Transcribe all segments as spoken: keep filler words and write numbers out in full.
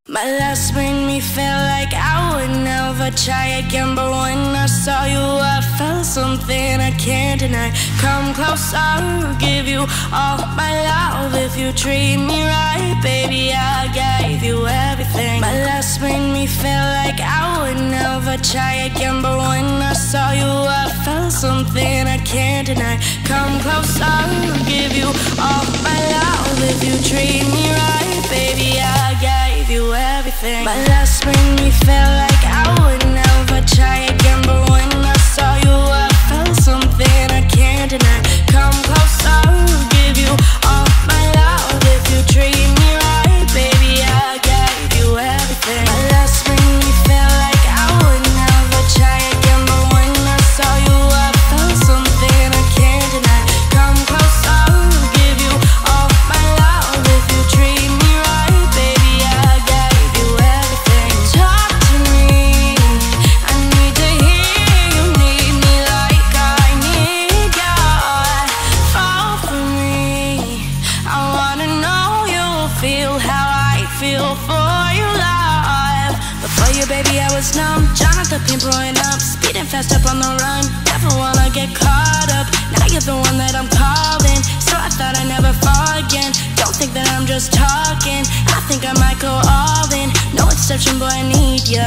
My last made me feel like I would never try again, but when I saw you I felt something I can't deny. Come closer, I'll give you all my love. If you treat me right, baby, I gave you everything. My last made me feel like I would never try again, but when I saw you I felt something I can't deny. Come closer, I'll give you all my love. If you treat me right, baby, I gave you everything. My last made me feel like I would never try again, but when I saw you I felt something I can't deny. Come closer, I'll give you all my love. If you treat me right, baby, I gave you everything. My last made me feel like I would never try again, but when I saw you I felt something I can't deny. Come closer, I'll give you all my love. If you treat me right, baby, I gave you everything. Talk to me, I need to hear you need me like I need you. Fall for me, I wanna know you feel how I feel for you, love. Before you, baby, I was numb, trying not to pinpoint up, speeding fast up on the run, never wanna get caught up. Now you're the one that I'm calling, so I thought I'd never fall again. Don't think that I'm just talking, I think I might go all in. No exception, boy, I need ya.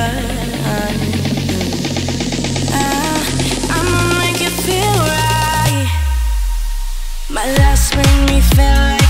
uh, I'ma make it feel right. My last made me feel like